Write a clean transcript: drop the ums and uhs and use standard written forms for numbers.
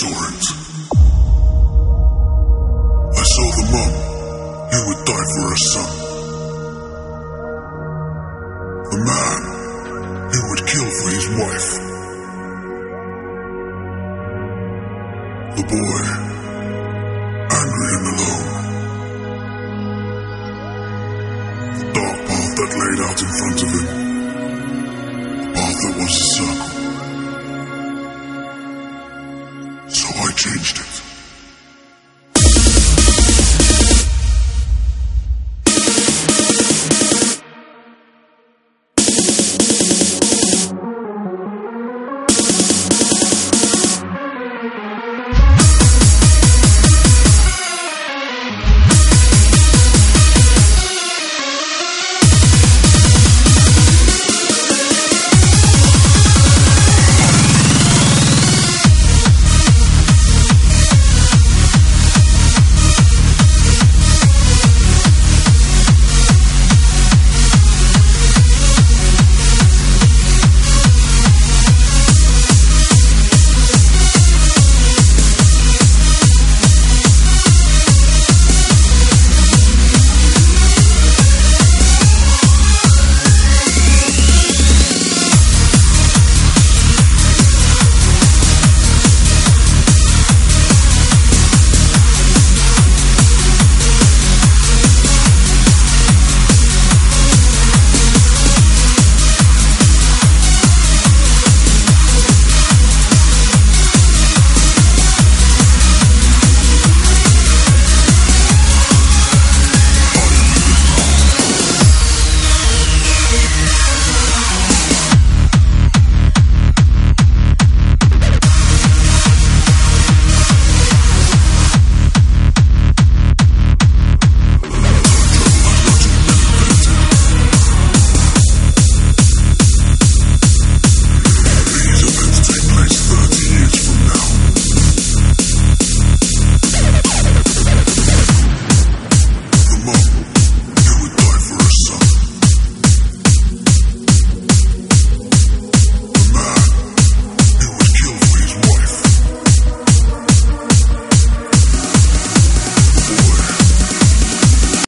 saw it. I saw the mum who would die for her son. The man who would kill for his wife. The boy, angry and alone. The dark path that laid out in front of him. The path that was